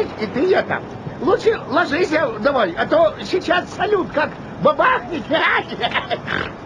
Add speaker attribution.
Speaker 1: Эй, и ты это, лучше ложись давай, а то сейчас салют как бабахнет.